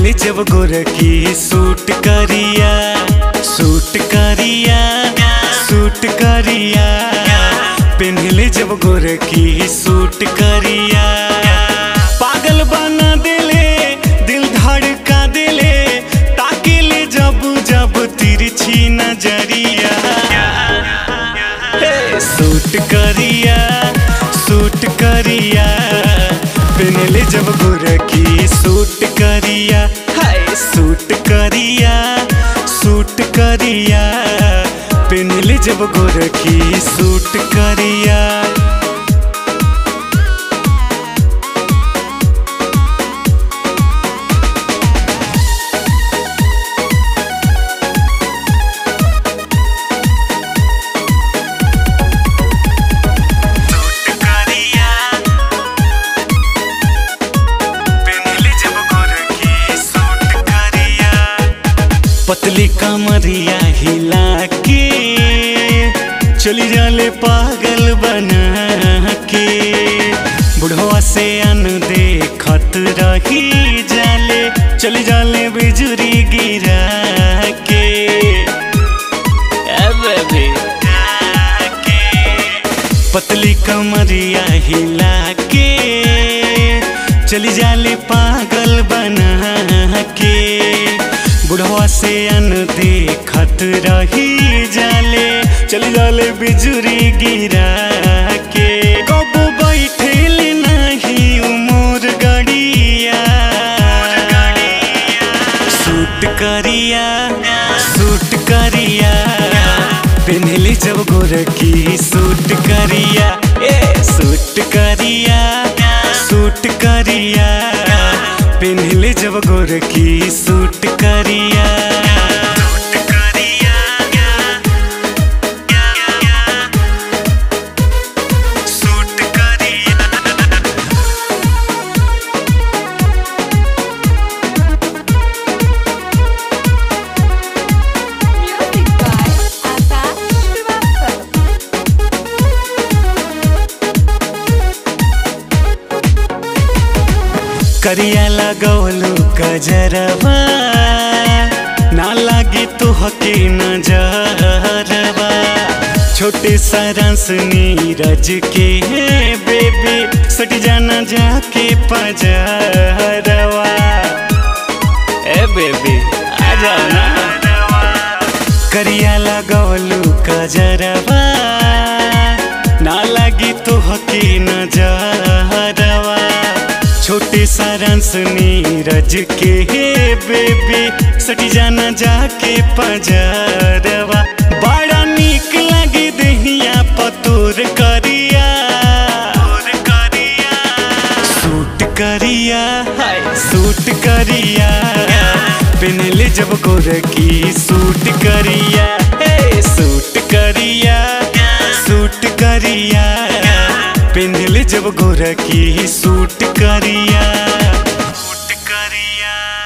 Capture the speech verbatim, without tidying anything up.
पेनले जब गोरखी सूट करिया सूट करिया सूट करिया पेनले जब गोरखी सूट करिया पागल बना देले दिल धड़का देले ताकिले जब जब तिरछी नजरिया सूट करिया सूट करिया पेनले जब गोरखी सूट करिया हाय सूट करिया सूट करिया पेनले जब गोरखी सूट करिया पतली कमरिया हिला के चली जाले पागल बना के बुढ़वा से अन देखत रही जाले चली जाले बिजुरी गिरा के पतली कमरिया हिला के चली जाले पागल बना के बुढ़वा से अन देखत रही जाले चली जाले बिजुरी गिरा के कब बैठेल नहीं उमर गड़िया सूट करिया सूट करिया पेनले जब गोरखी सूट करिया ए सूट करिया सूट करिया पेनले जब गोरखी सूट करिया सूट करिया सूट करिया म्यूजिक बाय आकाश श्रीवास्तव। करिया लगौलू कजरवा ना लागे तो हके नजरवा छोटे सारंस नीरज के बेबी सट जाना जाके पजरवा ए बेबी आ जाओ ना करिया लगौलू कजरवा ना लागे तो हके नजरवा छोटे सारंस नीरज के बेबी सटी जाना जाके पजरवा बड़ा नीक लगे दहिया पतोर करिया सूट करिया हाय सूट करिया पेनले जब गोरखी सूट करिया हे सूट करिया सूट करिया पेनले जब गोरखी सूट करिया सूट करिया।